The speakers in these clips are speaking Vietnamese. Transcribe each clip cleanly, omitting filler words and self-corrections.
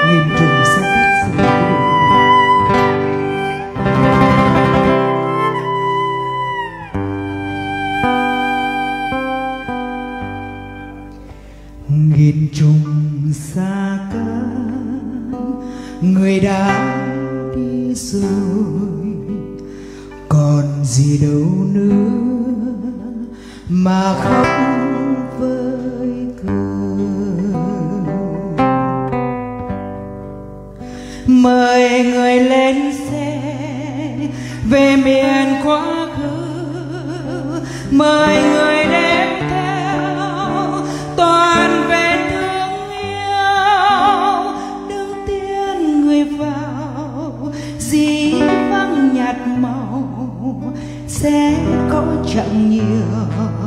nghìn trùng xa cách xin quý vị. Nghìn trùng xa cách, người đã đi rồi, còn gì đâu nữa mà khóc với cười. Mời người lên xe về miền quá khứ, mời người đem theo toàn vẹn thương yêu. Đứng tiên người vào dĩ vắng nhạt màu, sẽ có chẳng nhiều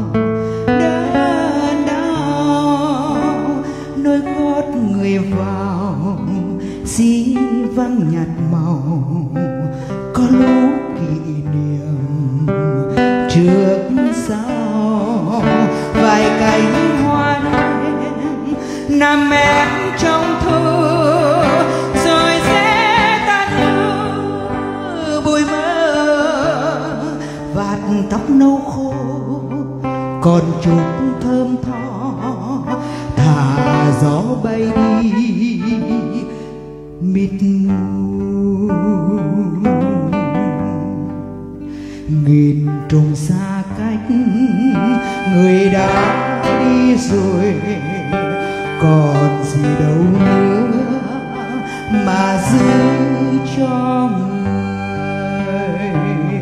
đớn đau. Nỗi gót người vào dĩ vắng nhạt màu, có lúc kỷ niệm trước sau. Vài cánh hoa đen nằm em trong thơ, rồi sẽ tan như bụi mơ. Vạt tóc nâu khô còn chút thơm tho, thả gió bay đi mịt mù. Nghìn trùng xa cách, người đã đi rồi, còn gì đâu nữa mà giữ cho người.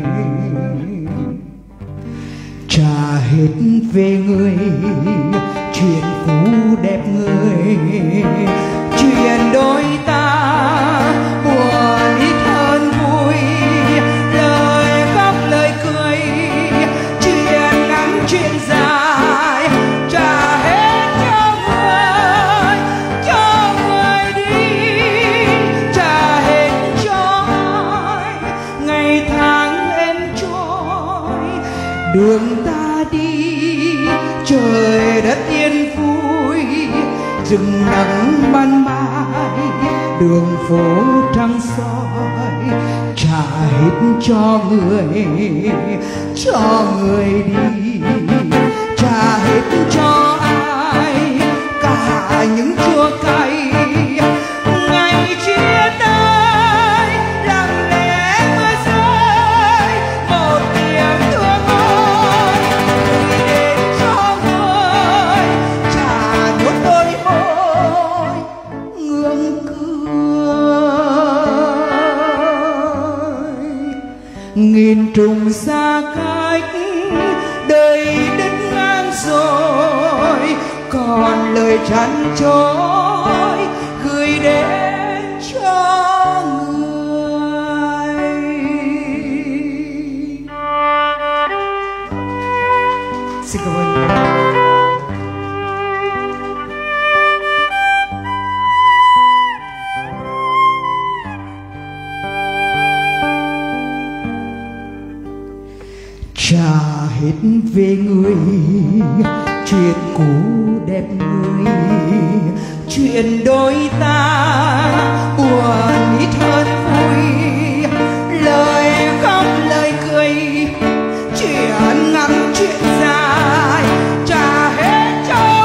Trả hết về người chuyện cũ đẹp người, chuyện đôi ta buồn ít hơn vui. Lời khóc lời cười, chuyện ngắn chuyện dài, trả hết cho người đi, trả hết cho ai. Ngày tháng em trôi, đường ta đi, trời đất yên vui, rừng nắng ban mai, đường phố trăng soi. Trả hết cho người đi, trả hết cho ai, cả những chua cay. Ngày chia tay lặng lẽ mưa rơi, một tiếng thương ơi gửi đến cho người, trả nốt đôi môi ngượng cười. Nghìn trùng xa cách, đời đứt ngang rồi, còn lời chăn trối gửi đến cho người. Xin cảm ơn. Trả hết về người chuyện cũ đẹp người, chuyện đôi ta buồn ít hơn vui. Lời khóc lời cười, chuyện ngắn chuyện dài, trả hết cho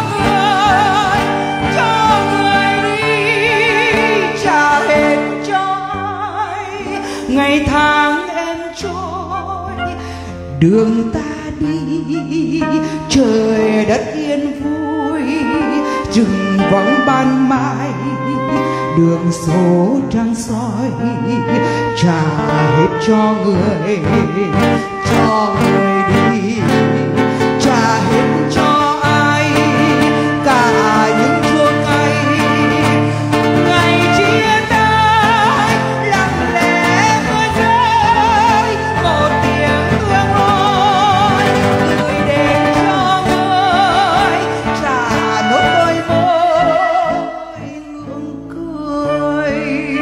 người đi, trả hết cho ai. Ngày tháng em trôi, đường ta đi, trời đất yên vui, rừng vắng ban mai, đường số trăng soi. Trả hết cho người đi, trả hết cho ai, cả những chua cay. Ngày chia tay lặng lẽ mưa rơi, một tiếng thương ơi gửi đến cho người, trả nốt đôi môi ngượng cười.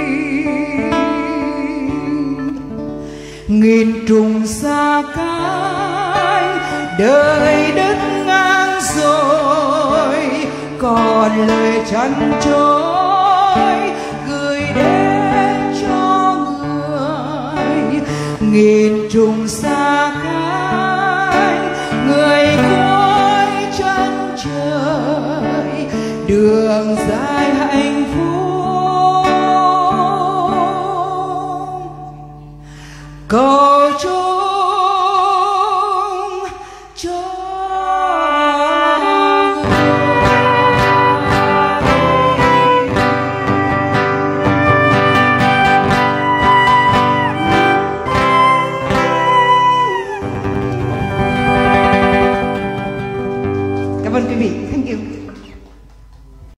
Nghìn trùng xa cách, đời đứt ngang rồi, còn lời chăn trối nghìn trùng xa cách, người cuối chân trời đường dài.